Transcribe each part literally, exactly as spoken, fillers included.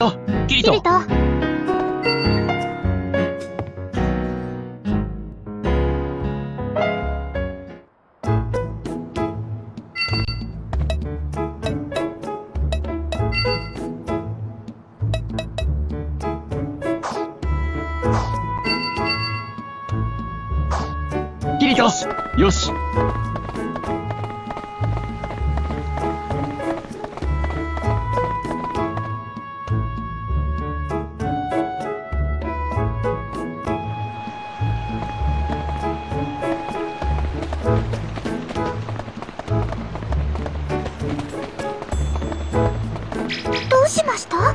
あ、キリト。 キリト。 キリト。よし。 どうしました？さ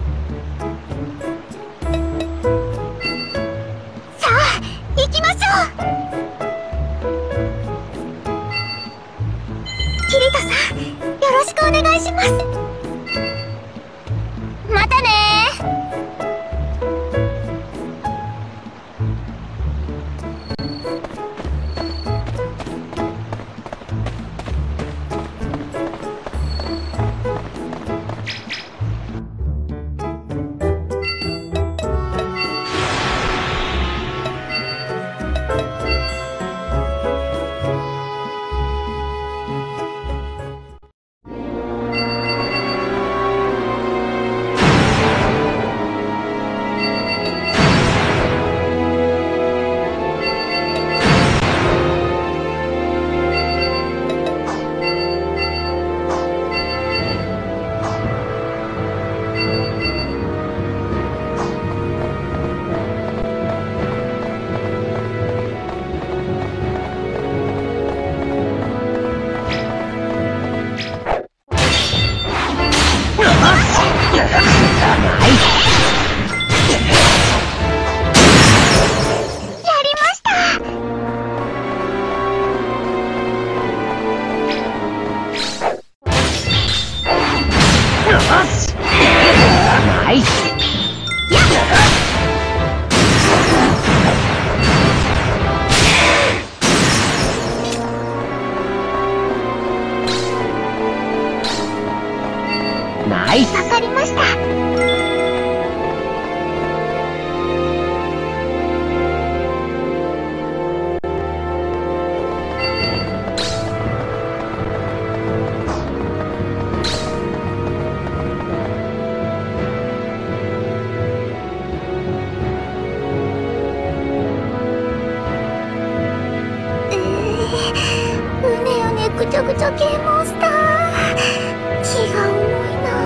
あ、行きましょう。キリトさん、よろしくお願いします。またねナイス。 わかりました。うねうねぐちゃぐちゃ系モンスター、気が重いな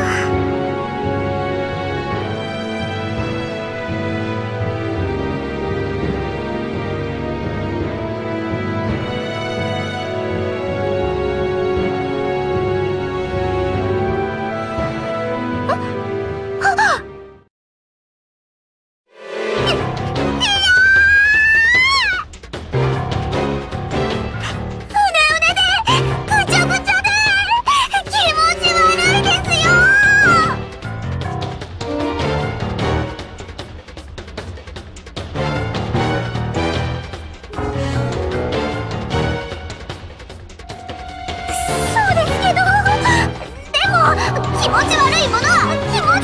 あ。あっ、気持ち悪いものは気持ち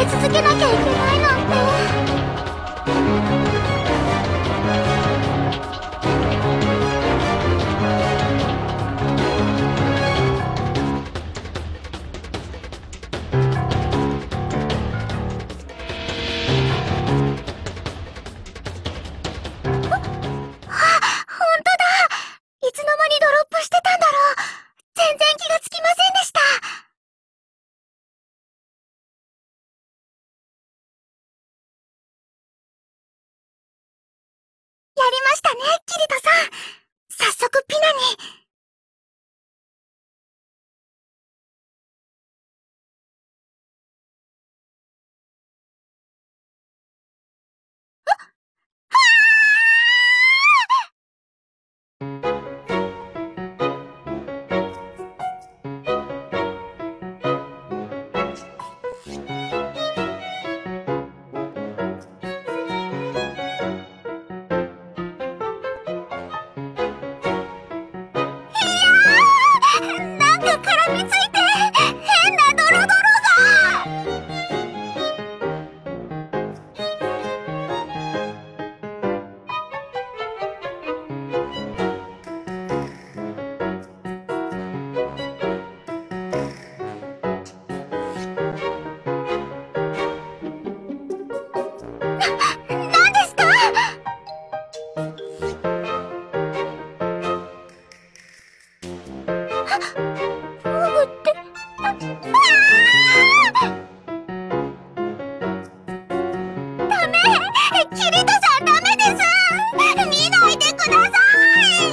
続けなきゃいけないなんて。やりましたね、キリトさん。早速ピナに。なんか絡みついて変なドロドロが。なんですか？フグって、ああダメ、キリトさんダメです。見ないでください。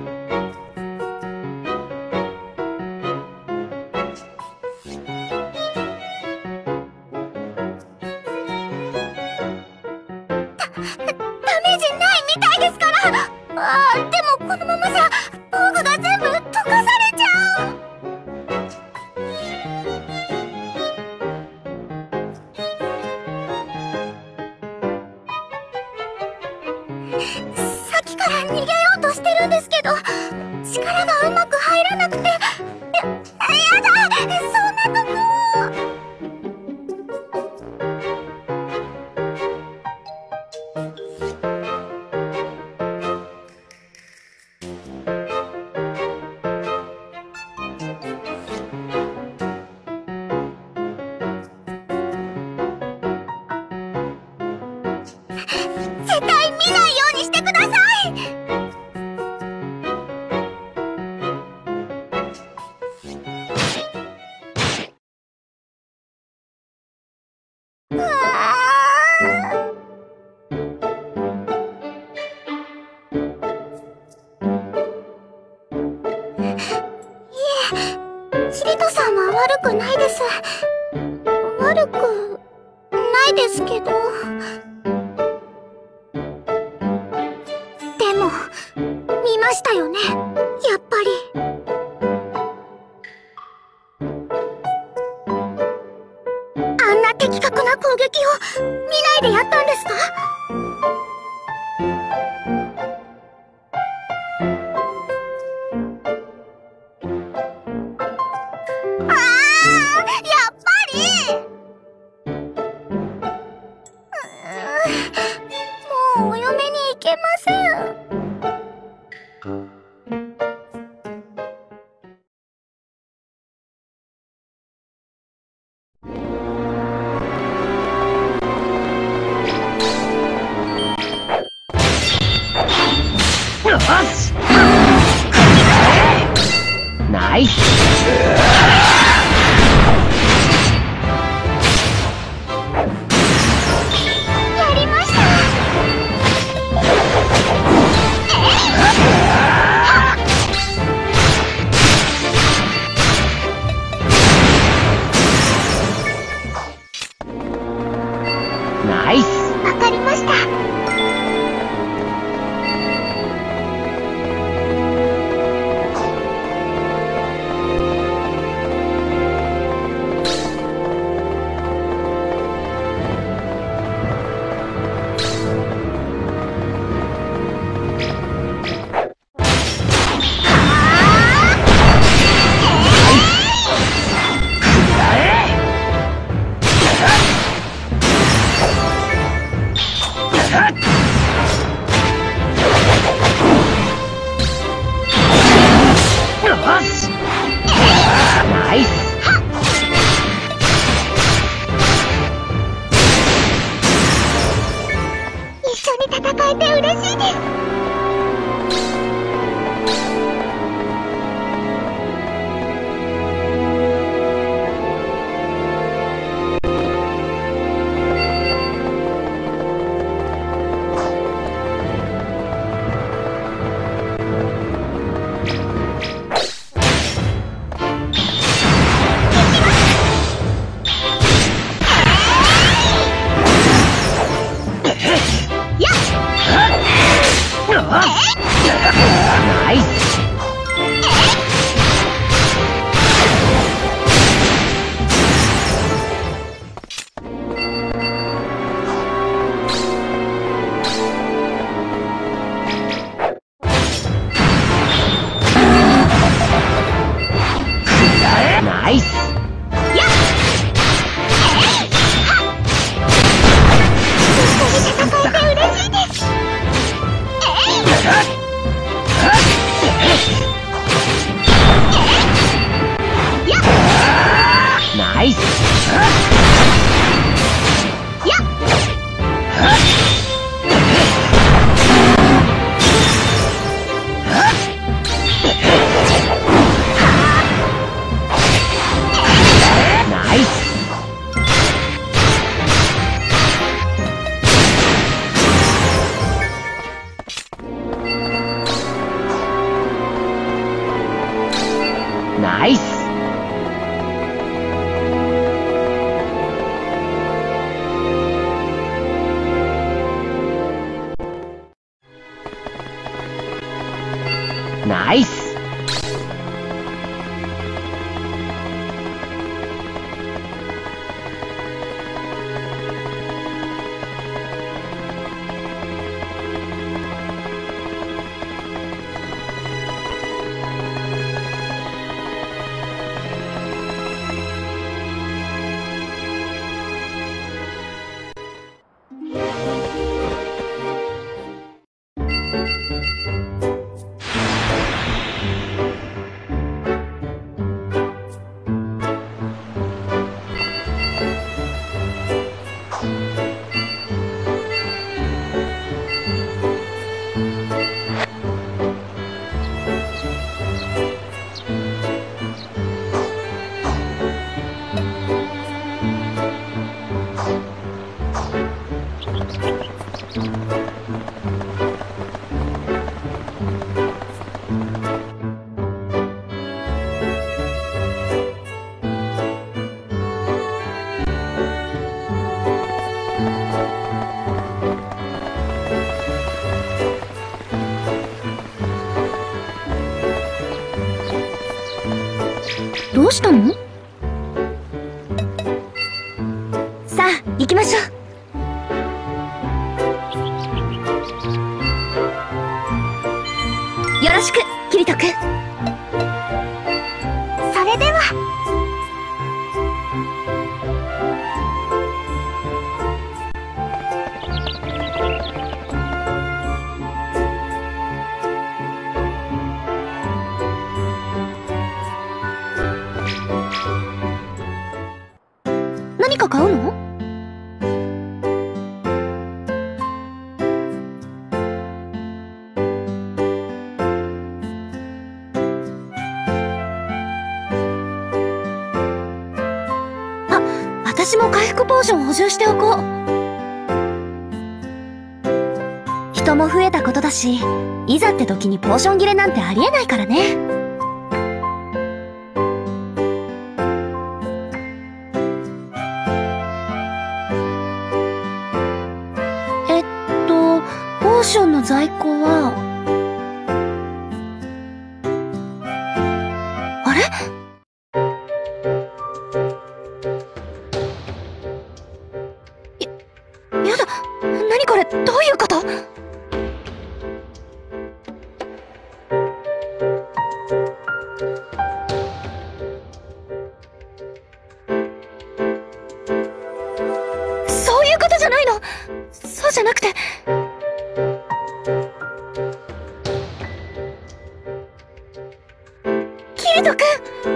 ダメージないみたいですから。あーでもこのままじゃ防具が全部溶かされちゃう。さっきから逃げようとしてるんですけど力がうまく入らなくて。や、やだ、そんなとこ。絶対見ないようにしてください。うわいえ、キリトさんは悪くないです。悪くないですけど。でも見ましたよね、やっぱり。あんな的確な攻撃を見ないでやったんですか？ああ、やっぱり。うーん、もうお嫁に行けません。 よしナイス。 やりました。 ナイス。 わかりました。 ナイス。ナイス。 どうしたの？さあ、行きましょう。よろしく、キリト君。それでは。何か買うの？あ、私も回復ポーション補充しておこう。人も増えたことだし、いざって時にポーション切れなんてありえないからね。ポーションの在庫は、あれ？や、やだ。何これ、どういうこと？そういうことじゃないの。そうじゃなくて。キリト君、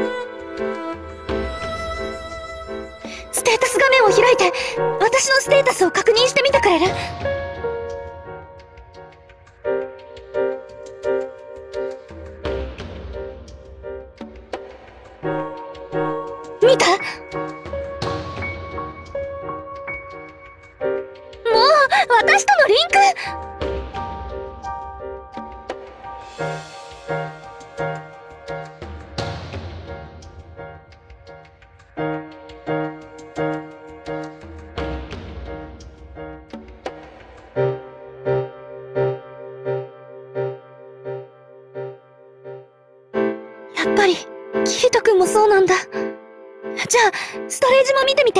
ステータス画面を開いて私のステータスを確認してみてくれる？見た？もう私とのリンク。やっぱり、キリト君もそうなんだ。じゃあ、ストレージも見てみて。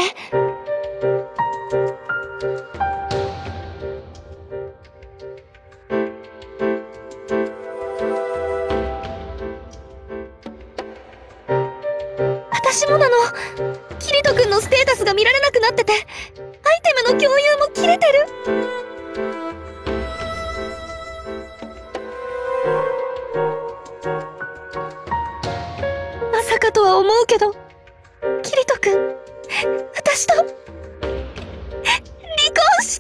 私もなの。キリト君のステータスが見られなくなってて、アイテムの共有も切れてる。まさかとは思うけど、キリト君、 私と離婚した。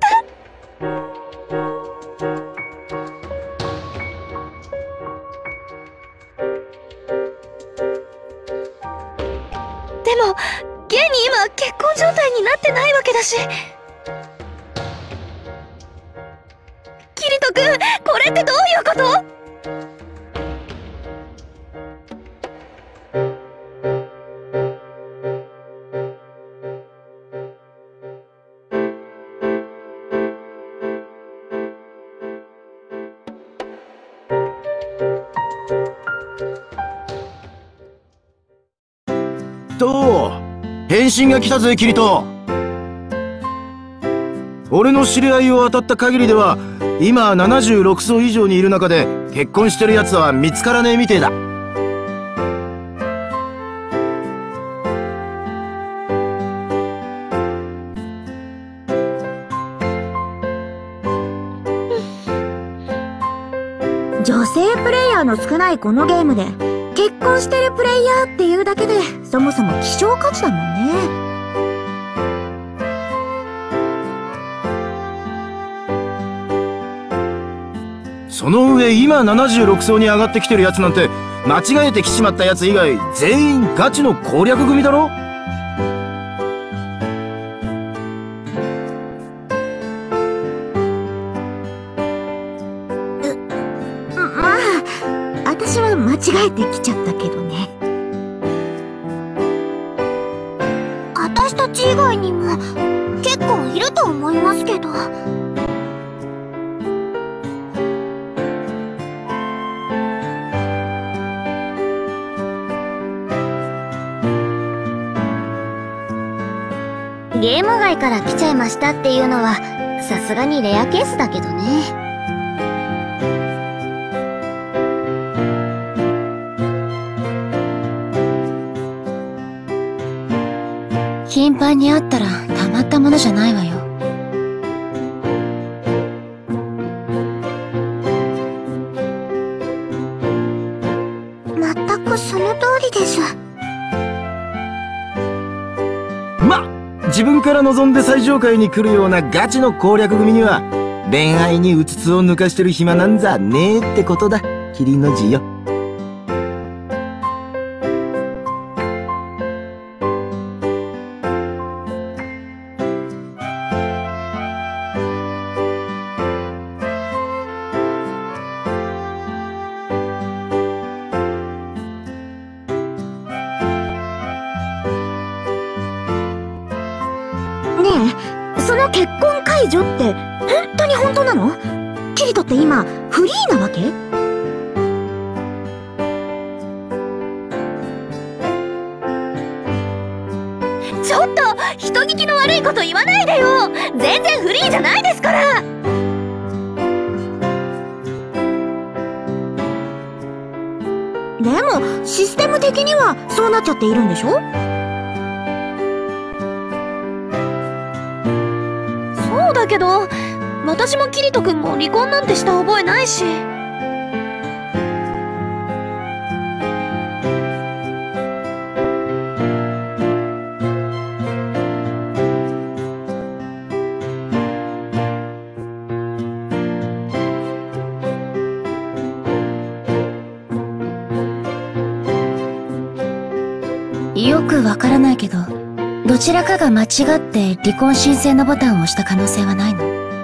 でも現に今結婚状態になってないわけだし。キリト君、これってどういうこと？ と返信が来たぜキリト。俺の知り合いを当たった限りでは今ななじゅうろく層以上にいる中で結婚してるやつは見つからねえみてえだ。 女性プレイヤーの少ないこのゲームで結婚してるプレイヤーっていうだけでそもそも希少価値だもんね。 その上今ななじゅうろく層に上がってきてるやつなんて間違えて来ちまったやつ以外全員ガチの攻略組だろ。 まあ私は間違えてきちゃったけどね。 私たち以外にも結構いると思いますけど。ゲーム外から来ちゃいましたっていうのはさすがにレアケースだけどね。頻繁に会ったらたまったものじゃないわよ。 全くその通りです。 ま自分から望んで最上階に来るようなガチの攻略組には恋愛にうつつを抜かしてる暇なんざねえってことだキリの字よ。 その結婚解除って本当に本当なの？キリトって今フリーなわけ？ ちょっと人聞きの悪いこと言わないでよ。全然フリーじゃないですから。 でもシステム的にはそうなっちゃっているんでしょ？ だけど私もキリト君も離婚なんてした覚えないし。 よくわからないけどどちらかが間違って離婚申請のボタンを押した可能性はないの？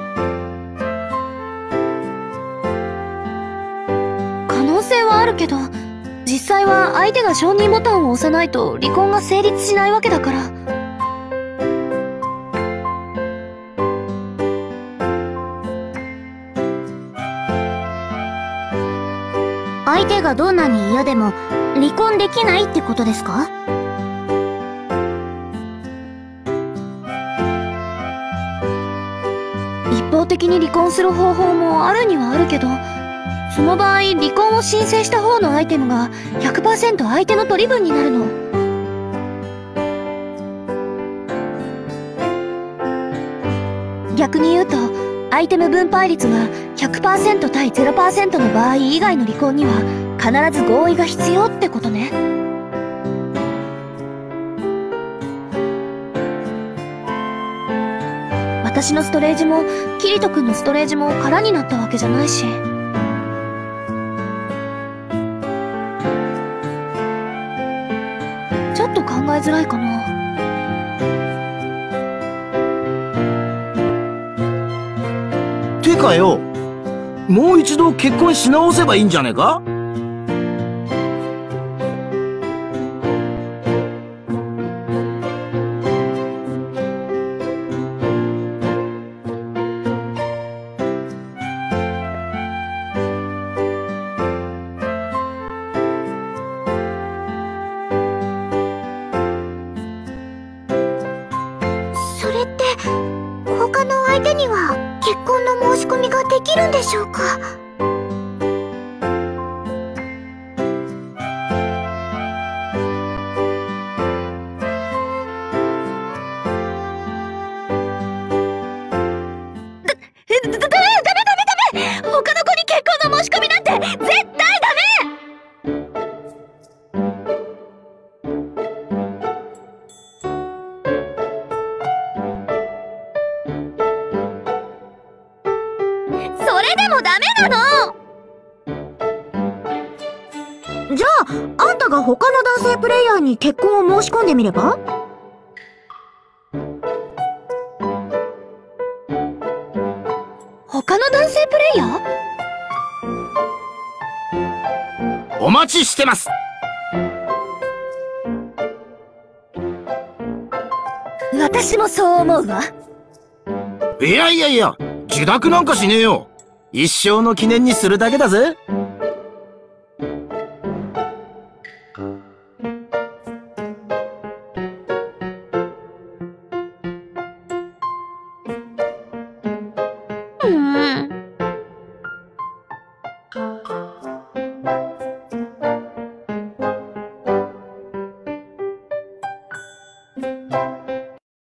可能性はあるけど実際は相手が承認ボタンを押さないと離婚が成立しないわけだから。相手がどんなに嫌でも離婚できないってことですか？一方的に離婚する方法もあるにはあるけど、その場合離婚を申請した方のアイテムが ひゃくパーセント 相手の取り分になるの。逆に言うとアイテム分配率が ひゃくパーセント 対 ゼロパーセント の場合以外の離婚には必ず合意が必要ってことね。 私のストレージも、キリト君のストレージも空になったわけじゃないし。ちょっと考えづらいかな。 てかよ、もう一度結婚し直せばいいんじゃねえか？ それって他の相手には結婚の申し込みができるんでしょうか？ え、だ、だ、ダメダメダメダメ！他の子に結婚の申し込みなんて絶対ダメ！それでもダメなの！ じゃあ、あんたが他の男性プレイヤーに結婚を申し込んでみれば？ 他の男性プレイヤー？ お待ちしてます。 私もそう思うわ。 いやいやいや、受諾なんかしねえよ。一生の記念にするだけだぜ。 うーん